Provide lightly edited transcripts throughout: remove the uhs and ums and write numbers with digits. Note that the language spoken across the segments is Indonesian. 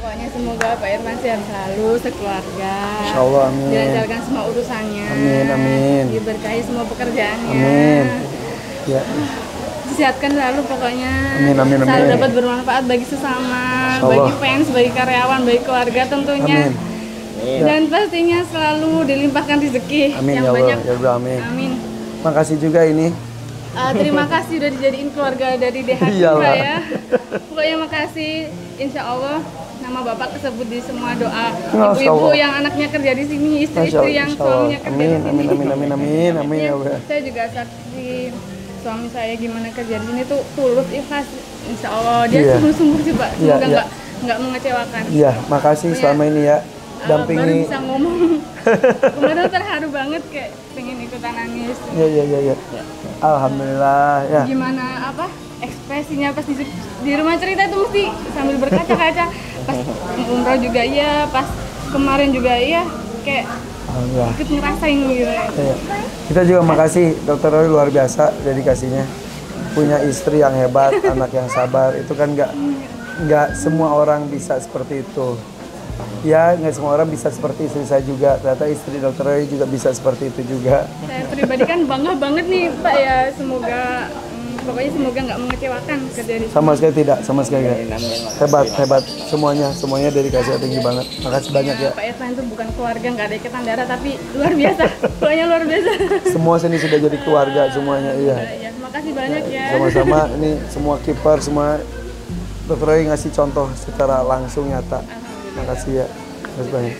Pokoknya semoga Pak Irfan sehat selalu, sekeluarga. Insya Allah, amin. Dilancarkan semua urusannya. Amin, amin. Diberkahi semua pekerjaannya. Amin. Ya. Disehatkan selalu pokoknya. Amin, amin, amin. Selalu dapat bermanfaat bagi sesama, Insya Allah. bagi fans, bagi karyawan, bagi keluarga tentunya. Amin. Dan pastinya selalu dilimpahkan rezeki Amin yang ya Allah. banyak. Ya Allah, amin. Amin. Makasih juga ini. Terima kasih udah dijadiin keluarga dari DH Iyalah. ya. Pokoknya makasih. Insya Allah nama Bapak kesebut di semua doa Masya ibu-ibu Allah. yang anaknya kerja di sini, Masya istri-istri yang Insya Allah. suaminya kerja Amin, di sini. amin, amin, amin, amin, amin ya Allah. Saya juga saksi suami saya gimana kerja di sini tuh tulus ikhlas. Insya Allah dia Iya. sungguh-sungguh sih Pak. Iya, Semoga iya. nggak mengecewakan. Iya, makasih Iya. selama ini ya. Baru Dampingi. bisa ngomong. Kemarin terharu banget kayak pengen ikutan nangis. Ya, ya, ya, ya. Alhamdulillah ya. Gimana apa ekspresinya pas di rumah cerita itu mesti sambil berkaca-kaca. Pas umroh juga iya, pas kemarin juga iya, kayak Alhamdulillah. ikut ngerasain gitu. Ya. Kita juga makasih Dokter Roy, luar biasa dedikasinya. Punya istri yang hebat, anak yang sabar. Itu kan nggak semua orang bisa seperti itu. Ya, nggak semua orang bisa seperti istri saya juga. Ternyata istri Dokter Roy juga bisa seperti itu juga. Saya pribadi kan bangga banget nih Pak ya, semoga pokoknya semoga nggak mengecewakan kerja di sini. Sama sekali tidak, sama sekali tidak. Hebat, hebat semuanya dedikasi tinggi banget. Makasih banyak ya. Pak Irfan itu bukan keluarga, nggak ada ikatan darah, tapi luar biasa. Pokoknya luar biasa. Semua sini sudah jadi keluarga semuanya, iya. Ya, makasih banyak ya. Sama-sama ini semua kiper, semua Dokter Roy ngasih contoh secara langsung nyata. Makasih ya. Makasih banyak.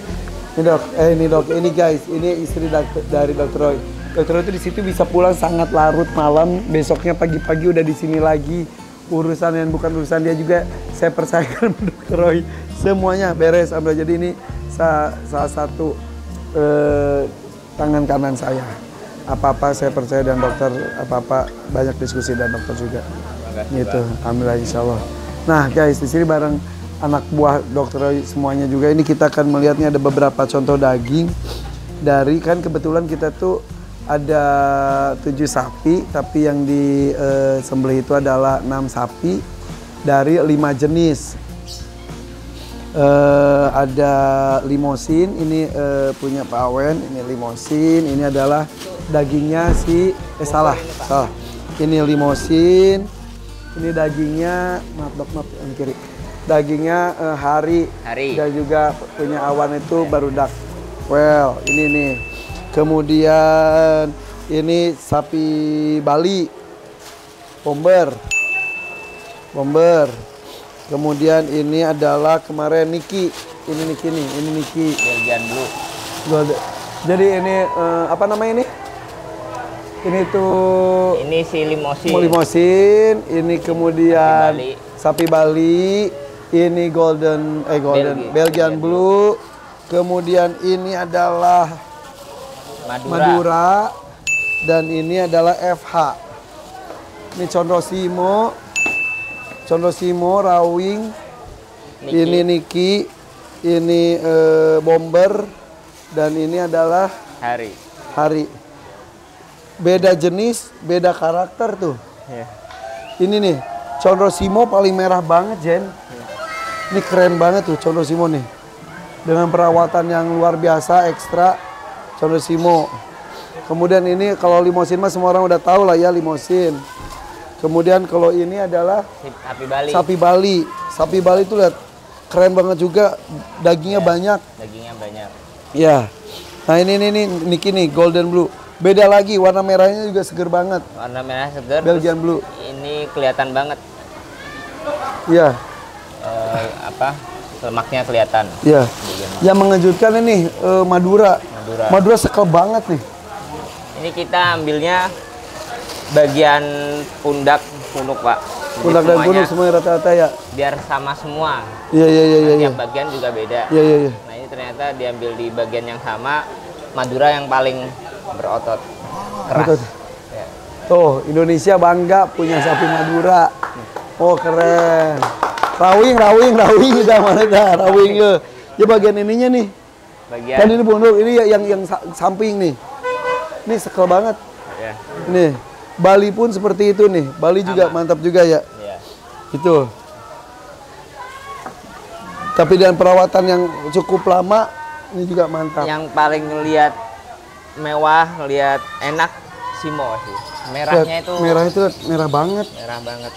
Ini dok, ini guys, ini istri dari Dokter Roy. Dokter Roy itu di situ bisa pulang sangat larut malam, besoknya pagi-pagi udah di sini lagi. Urusan yang bukan urusan dia juga saya percayakan Dokter Roy. Semuanya beres. Alhamdulillah. Jadi ini salah satu tangan kanan saya. Apa-apa saya percaya dan dokter, apa-apa banyak diskusi dan dokter juga. Gitu. Alhamdulillah insyaallah. Nah guys, di sini bareng anak buah Dokter Roy semuanya juga. Ini kita akan melihatnya ada beberapa contoh daging dari kan kebetulan kita tuh ada 7 sapi, tapi yang disembelih itu adalah 6 sapi dari 5 jenis. Ada limosin, ini punya Pak Awen, ini limosin, ini adalah dagingnya salah. Ini limosin, ini dagingnya, maaf yang kiri. Dagingnya hari dan juga punya Awan itu barudak. Well, ini nih. Kemudian ini sapi Bali, bomber. Kemudian ini adalah kemarin Niki. Ini Niki nih, ini Niki. Belgian Blue. Jadi ini apa namanya ini? Ini tuh. Ini si limosin. Limosin. Ini kemudian Sapi Bali. sapi Bali. Ini Belgian Blue. Kemudian ini adalah Madura. Dan ini adalah FH. Ini Condosimo, Rawing. Niki. Ini Niki. Ini Bomber. Dan ini adalah Hari. Beda jenis, beda karakter tuh. Yeah. Ini nih, Condosimo paling merah banget, Jen. Ini keren banget tuh Condosimo nih. Dengan perawatan yang luar biasa, ekstra Condosimo. Kemudian ini kalau limosin mah semua orang udah tahu lah ya limosin. Kemudian kalau ini adalah Sapi Bali. Sapi Bali tuh lihat keren banget juga, dagingnya banyak. Dagingnya banyak. Ya. Nah ini Niki nih Golden Blue. Beda lagi, warna merahnya juga seger banget. Warna merah segar. Belgian Blue. Ini kelihatan banget. Iya. Lemaknya kelihatan. Iya. Yang mengejutkan ini Madura. Madura sekel banget nih. Ini kita ambilnya bagian pundak, Pak. Jadi Pundak dan punuk semuanya rata-rata ya. Biar sama semua. Iya. Tiap bagian juga beda. Iya. Nah ini ternyata diambil di bagian yang sama. Madura yang paling berotot, keras. Ya. Tuh Indonesia bangga punya sapi Madura. Oh keren. Rawing udah mana dah rawing ya. Ya bagian ininya nih. Kan ini punuk, ini yang samping nih. Ini sekel banget. Ya. Nih, Bali pun seperti itu nih. Bali juga mantap juga ya. Iya. Gitu. Tapi dengan perawatan yang cukup lama, ini juga mantap. Yang paling ngelihat mewah, ngelihat enak Simo sih. Merahnya itu merah banget. Merah banget.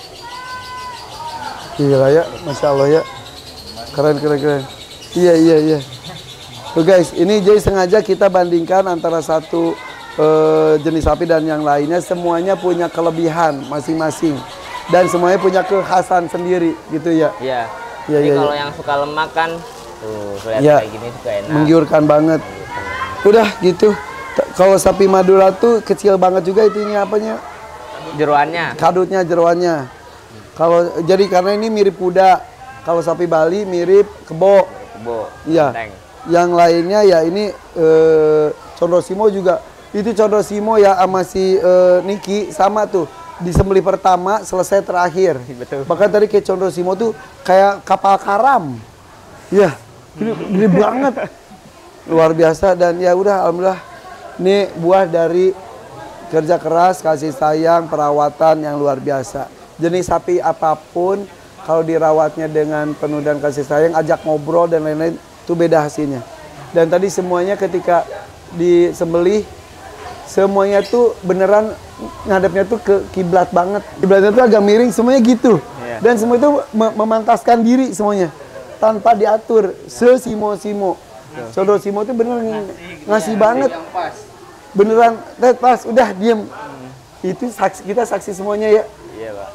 Gila ya, Masya Allah ya. Keren. Iya. Tuh guys, ini jadi sengaja kita bandingkan antara satu jenis sapi dan yang lainnya. Semuanya punya kelebihan masing-masing. Dan semuanya punya kekhasan sendiri gitu ya. Iya. Iya. Kalau yang suka lemak kan, tuh kelihatan kayak gini juga enak. Menggiurkan banget. Udah gitu. Kalau sapi Madura tuh kecil banget juga itunya apanya? Jeroannya. Kadutnya, jeroannya. Kalau jadi karena ini mirip kuda. Kalau sapi Bali mirip kebo. Iya. Yang lainnya ya ini Condro-Simo juga. Itu Condro-Simo ya sama si Niki sama tuh. Disembelih pertama, selesai terakhir. Betul. Bahkan tadi kayak Condro-Simo tuh kayak kapal karam. Iya, gede banget. Luar biasa dan ya udah alhamdulillah. Ini buah dari kerja keras, kasih sayang, perawatan yang luar biasa. Jenis sapi apapun kalau dirawatnya dengan penuh dan kasih sayang, ajak ngobrol dan lain-lain, itu beda hasilnya. Dan tadi semuanya ketika disembelih, semuanya tuh beneran ngadepnya tuh ke kiblat banget. Kiblatnya tuh agak miring, semuanya gitu. Yeah. Dan semua itu memantaskan diri semuanya. Tanpa diatur, se-Simo-Simo. Condro-Simo tuh bener ngasih banget. Beneran, pas, udah diem. Itu kita saksi semuanya ya. Iya, Pak.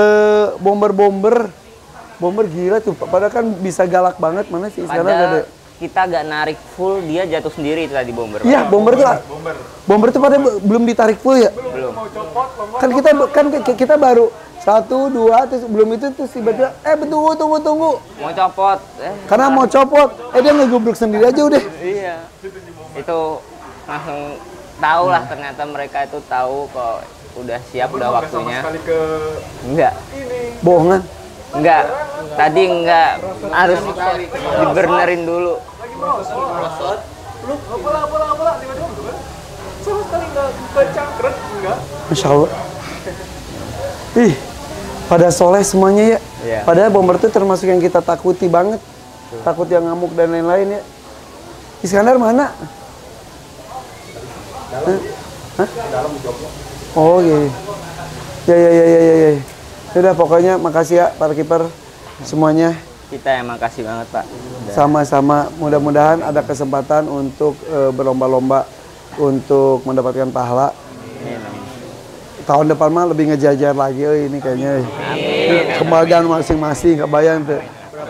Bomber gila tuh. Padahal kan bisa galak banget, mana sih sekarang ada. Kita gak narik full, dia jatuh sendiri itu tadi bomber. Iya, bomber tuh pada belum ditarik full ya? Belum. Kan kita baru 1, 2, terus belum itu terus tiba-tiba tunggu. Mau copot. Karena mau copot, dia ngegubruk sendiri aja udah. Iya. Itu langsung tahu lah ternyata mereka itu tahu kok udah siap, udah waktunya. Enggak. Bohongan. Enggak, tadi enggak, harus dibernerin dulu. Masya Allah. Ih, pada soleh semuanya ya. Yeah. Padahal bomber itu termasuk yang kita takuti banget. Takut yang ngamuk dan lain-lain ya. Iskandar mana? Hah? Oh iya. Ya. Udah pokoknya makasih ya para kiper semuanya. Kita yang makasih banget Pak. Sama-sama, mudah-mudahan ada kesempatan untuk berlomba-lomba untuk mendapatkan pahala. Tahun depan mah lebih ngejajar lagi ini kayaknya. Kebagian masing-masing, kebayang tuh.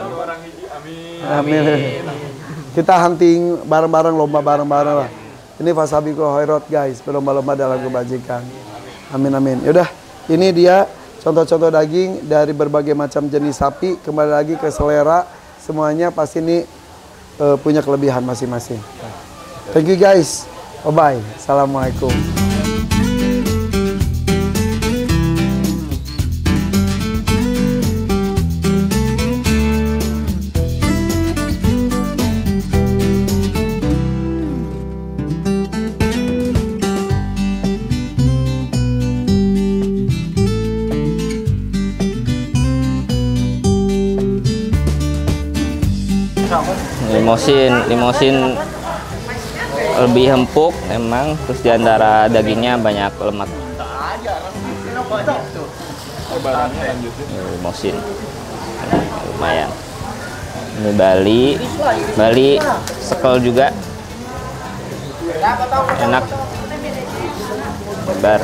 Amin. Kita hunting bareng-bareng, lomba bareng-bareng lah. Ini Fasabiqul Khairat guys, berlomba-lomba dalam kebajikan. Amin. Yaudah, ini dia contoh-contoh daging dari berbagai macam jenis sapi. Kembali lagi ke selera, semuanya pasti ini punya kelebihan masing-masing. Thank you guys, bye-bye. Assalamualaikum. Limosin lebih empuk emang, terus diantara dagingnya banyak lemak. Limosin lumayan. Ini Bali sekel juga enak, lebar.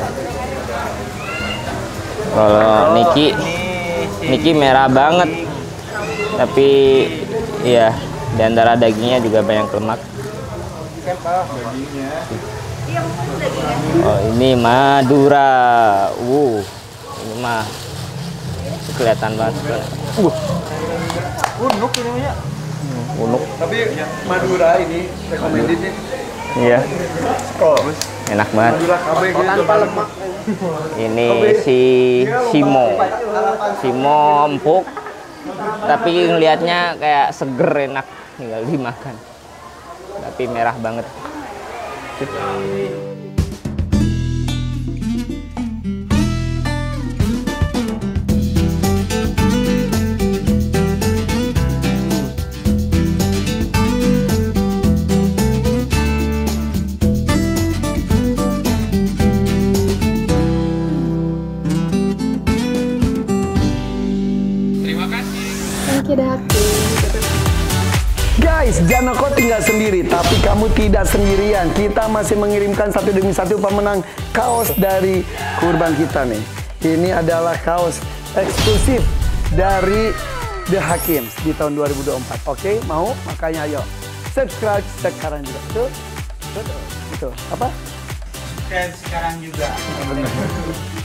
Kalau Niki merah banget, tapi ya di antara dagingnya juga banyak lemak. Oh ini Madura, ini mah kelihatan banget. Unuk ini ya. Unuk. Tapi Madura ini recommended nih. Iya. Enak banget. Madura KB gitu tanpa lemak. Ini si Simo empuk, tapi ngelihatnya kayak seger, enak, tinggal dimakan. Tapi merah banget. Ki The Hakim gitu. Guys, Janoko tinggal sendiri, tapi kamu tidak sendirian. Kita masih mengirimkan satu demi satu pemenang kaos dari kurban kita nih. Ini adalah kaos eksklusif dari The Hakim di tahun 2024. Oke, mau? Makanya ayo subscribe sekarang juga. Betul? Betul. Apa? Sekarang juga. Benar.